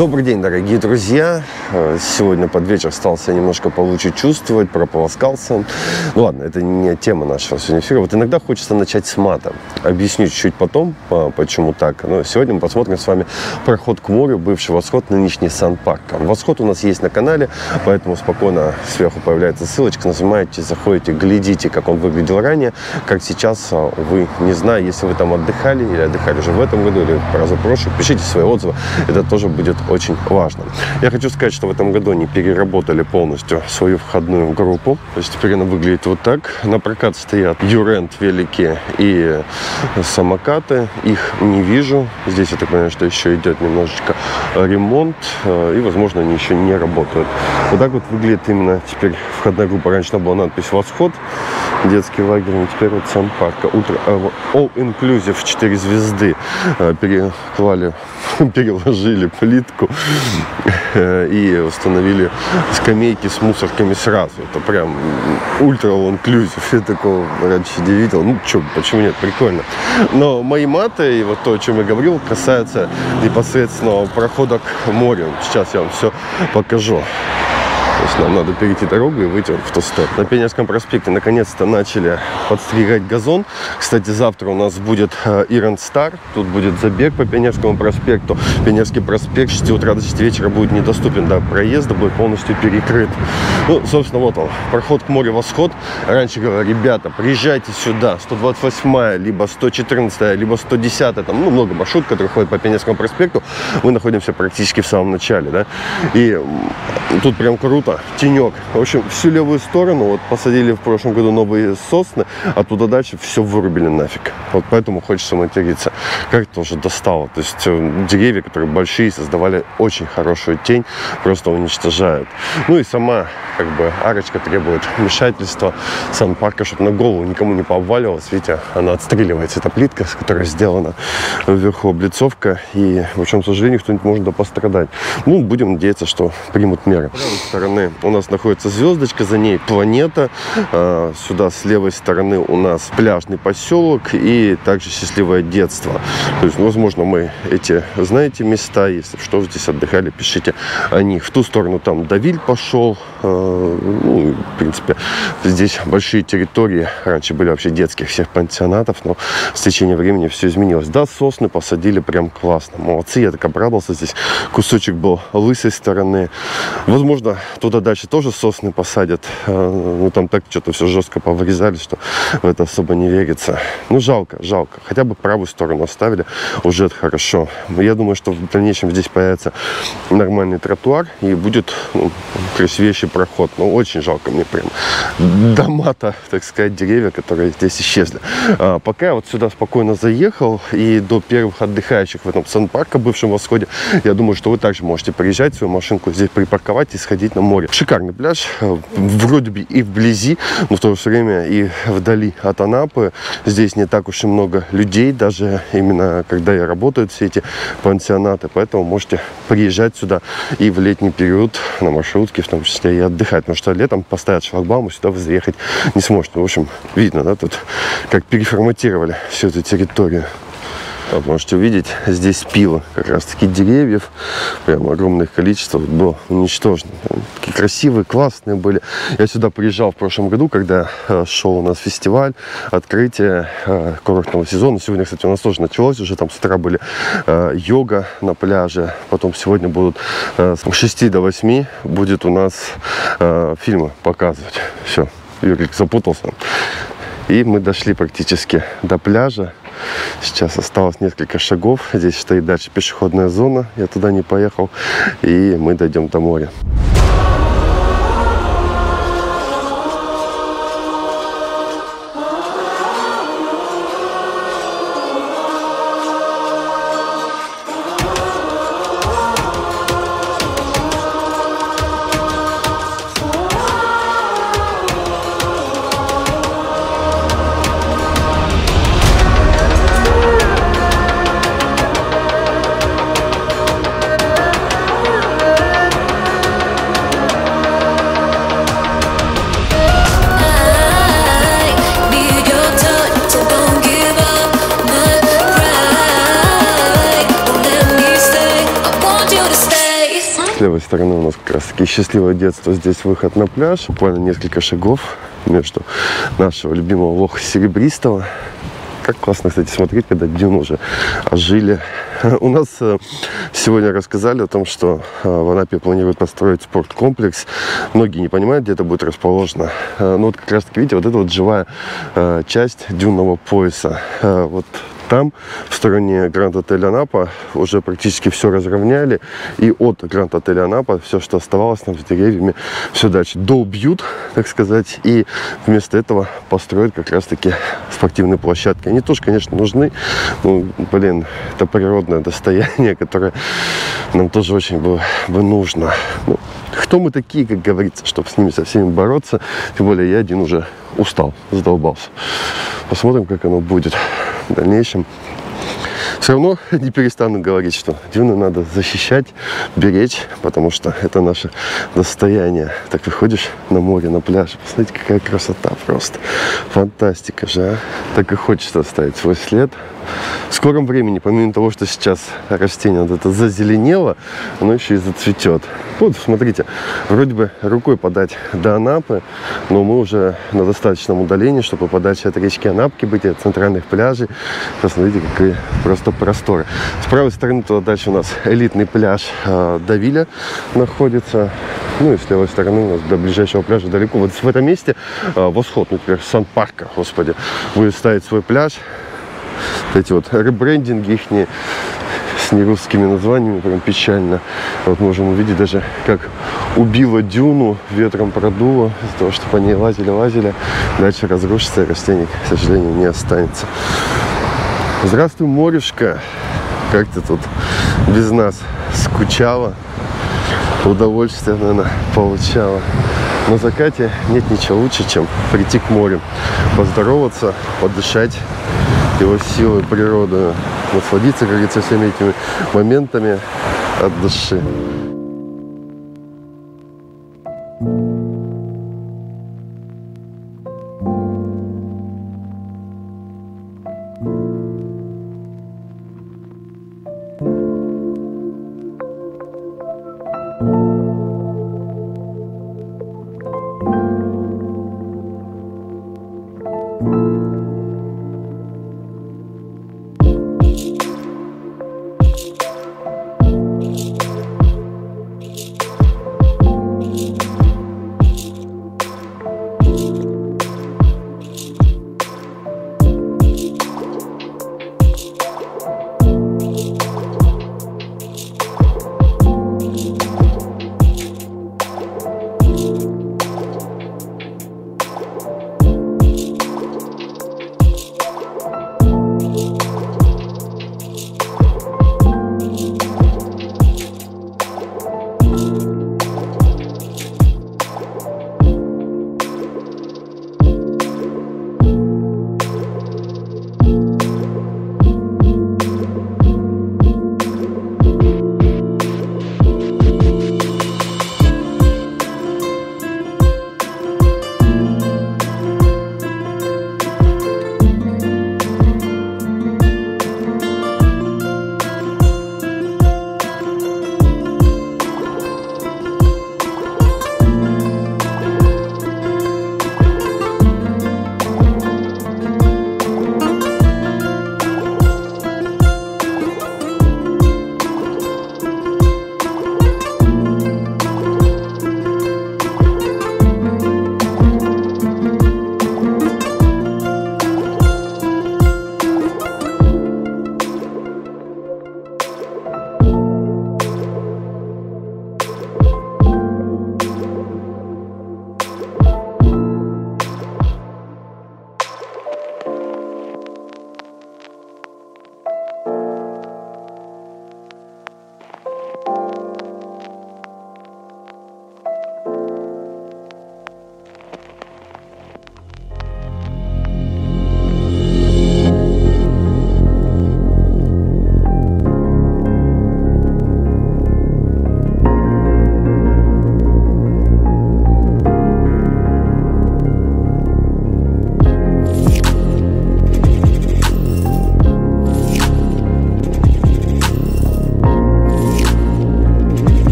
Добрый день, дорогие друзья. Сегодня под вечер стал себя немножко получше чувствовать, прополоскался. Ну ладно, это не тема нашего сегодня эфира. Вот иногда хочется начать с мата. Объясню чуть-чуть потом, почему так. Но сегодня мы посмотрим с вами проход к морю, бывший восход, нынешний Сан-Парк. Восход у нас есть на канале, поэтому спокойно сверху появляется ссылочка. Нажимаете, заходите, глядите, как он выглядел ранее, как сейчас. Вы, не знаю, если вы там отдыхали или отдыхали уже в этом году или в разу прошлых, пишите свои отзывы. Это тоже будет очень важно. Я хочу сказать, что в этом году они переработали полностью свою входную группу. То есть теперь она выглядит вот так. На прокат стоят Юрент, велики и самокаты. Их не вижу. Здесь, я так понимаю, что еще идет немножечко ремонт. И, возможно, они еще не работают. Вот так вот выглядит именно теперь входная группа. Раньше там была надпись «Восход», детский лагерь, но теперь вот Сан-Парк. Утро All Inclusive 4 звезды. Переложили плитку и установили скамейки с мусорками сразу. Это прям ультра all inclusive. Я такого раньше не видел. Ну, что, почему нет? Прикольно. Но мои маты и вот то, о чем я говорил, касается непосредственного прохода к морю. Сейчас я вам все покажу. То есть нам надо перейти дорогу и выйти в ту сторону. На Пионерском проспекте наконец-то начали подстригать газон. Кстати, завтра у нас будет Iron Star. Тут будет забег по Пионерскому проспекту. Пионерский проспект с 6 утра до 6 вечера будет недоступен до проезда, будет полностью перекрыт. Ну, собственно, вот он, проход к морю Восход. Раньше говорили, ребята, приезжайте сюда, 128-я, либо 114-я, либо 110-я. Там, ну, много маршрут, которые ходят по Пионерскому проспекту. Мы находимся практически в самом начале, да. И тут прям круто. Тенек. В общем, всю левую сторону вот посадили в прошлом году новые сосны, а туда дальше все вырубили нафиг. Вот поэтому хочется материться. Как это уже достало. То есть деревья, которые большие, создавали очень хорошую тень, просто уничтожают. Ну и сама как бы арочка требует вмешательства Сан-Парка, чтобы на голову никому не пообваливалось. Видите, она отстреливается. Это плитка, с которой сделана вверху облицовка. И, в общем, к сожалению, кто-нибудь может пострадать. Ну, будем надеяться, что примут меры. С правой стороны у нас находится звездочка, за ней планета. Сюда с левой стороны у нас пляжный поселок и также счастливое детство. То есть, возможно, мы эти, знаете, места, если что, здесь отдыхали, пишите о них. В ту сторону там Давиль пошел. Ну, в принципе, здесь большие территории. Раньше были вообще детских всех пансионатов, но с течением времени все изменилось. Да, сосны посадили прям классно. Молодцы, я так обрадовался. Здесь кусочек был лысой стороны. Возможно, туда дальше тоже сосны посадят. Ну, там так что-то все жестко повырезали, что в это особо не верится. Ну, жалко. Хотя бы правую сторону оставили, уже это хорошо. Я думаю, что в дальнейшем здесь появится нормальный тротуар и будет, ну, красивейший проход. Но очень жалко мне прям дома-то, так сказать, деревья, которые здесь исчезли. Пока я вот сюда спокойно заехал и до первых отдыхающих в этом Сан-Парке, бывшем Восходе, я думаю, что вы также можете приезжать, свою машинку здесь припарковать и сходить на море. Шикарный пляж, вроде бы и вблизи, но в то же время и вдали от Анапы. Здесь не так уж и много людей, даже именно когда и работают все эти пансионаты. Поэтому можете приезжать сюда и в летний период на маршрутке, в том числе и отдыхать. Потому что летом поставят шлагбаум, и сюда вы заехать не сможете. В общем, видно, да, тут как переформатировали всю эту территорию. Вот можете увидеть, здесь пило как раз таки деревьев. Прям огромное количество было уничтожено. Такие красивые, классные были. Я сюда приезжал в прошлом году, когда шел у нас фестиваль, открытие курортного сезона. Сегодня, кстати, у нас тоже началось. Уже там с утра были йога на пляже. Потом сегодня будут с 6 до 8 будет у нас фильмы показывать. Все, Юрик запутался. И мы дошли практически до пляжа. Сейчас осталось несколько шагов. Здесь стоит дальше пешеходная зона. Я туда не поехал. И мы дойдем до моря. правой стороны у нас как раз таки счастливое детство. Здесь выход на пляж. Буквально несколько шагов между нашего любимого лоха серебристого. Как классно, кстати, смотреть, когда дюны уже ожили. У нас сегодня рассказали о том, что в Анапе планируют построить спорткомплекс. Многие не понимают, где это будет расположено. Но вот как раз таки, видите, вот это вот живая часть дюнного пояса. Вот там, в стороне Гранд-отеля Анапа, уже практически все разровняли. И от Гранд-отеля Анапа все, что оставалось там с деревьями, все дальше доубьют, так сказать. И вместо этого построят как раз-таки спортивные площадки. Они тоже, конечно, нужны. Ну, блин, это природное достояние, которое нам тоже очень бы нужно. Ну, кто мы такие, как говорится, чтобы с ними со всеми бороться? Тем более я один уже устал, задолбался. Посмотрим, как оно будет в дальнейшем. Все равно не перестану говорить, что дюны надо защищать, беречь, потому что это наше достояние. Так выходишь на море, на пляж, посмотрите, какая красота просто. Фантастика же, а? Так и хочется оставить свой след. В скором времени, помимо того, что сейчас растение вот это зазеленело, оно еще и зацветет. Вот, смотрите, вроде бы рукой подать до Анапы, но мы уже на достаточном удалении, чтобы подальше от речки Анапки быть, от центральных пляжей. Посмотрите, какие просто просторы. С правой стороны туда дальше у нас элитный пляж Давиля находится. Ну и с левой стороны у нас до ближайшего пляжа далеко. Вот в этом месте восход, например, Сан-Парка, господи, будет ставить свой пляж. Эти вот ребрендинги их с нерусскими названиями прям печально. Вот можем увидеть даже, как убило дюну, ветром продуло, из-за того, что по ней лазили. Дальше разрушится, и растений, к сожалению, не останется. Здравствуй, морюшка. Как ты тут без нас скучала? Удовольствие, наверное, получала. На закате нет ничего лучше, чем прийти к морю, поздороваться, подышать его силой, природы, насладиться, как говорится, всеми этими моментами от души.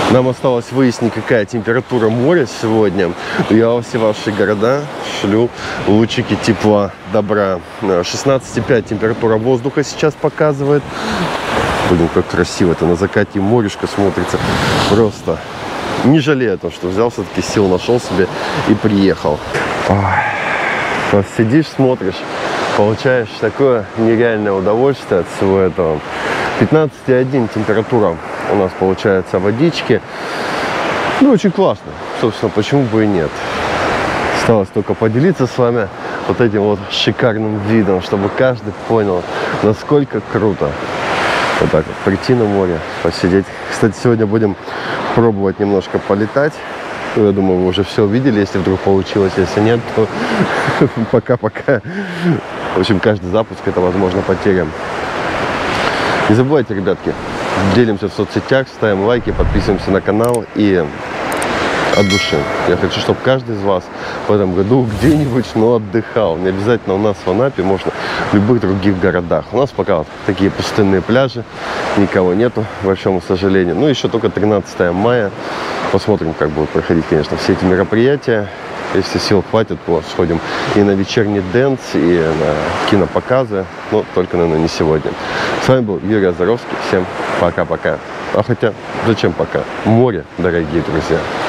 Нам осталось выяснить, какая температура моря сегодня. Я во все ваши города шлю лучики тепла, добра. 16,5 температура воздуха сейчас показывает. Блин, как красиво это на закате морюшка смотрится. Просто не жалею о том, что взял, все-таки сил нашел себе и приехал. Вот сидишь, смотришь, получаешь такое нереальное удовольствие от всего этого. 15,1 температура у нас получается водички. Ну, очень классно. Собственно, почему бы и нет. Осталось только поделиться с вами вот этим вот шикарным видом, чтобы каждый понял, насколько круто. Вот так вот прийти на море, посидеть. Кстати, сегодня будем пробовать немножко полетать. Я думаю, вы уже все увидели, если вдруг получилось. Если нет, то пока-пока. В общем, каждый запуск — это, возможно, потеря. Не забывайте, ребятки, делимся в соцсетях, ставим лайки, подписываемся на канал и от души. Я хочу, чтобы каждый из вас в этом году где-нибудь, отдыхал. Не обязательно у нас в Анапе, можно в любых других городах. У нас пока вот такие пустынные пляжи, никого нету, к большому сожалению. Ну, еще только 13 мая. Посмотрим, как будут проходить, конечно, все эти мероприятия. Если сил хватит, то сходим и на вечерний дэнс, и на кинопоказы. Но только, наверное, не сегодня. С вами был Юрий Озаровский. Всем пока-пока. А хотя, зачем пока? Море, дорогие друзья.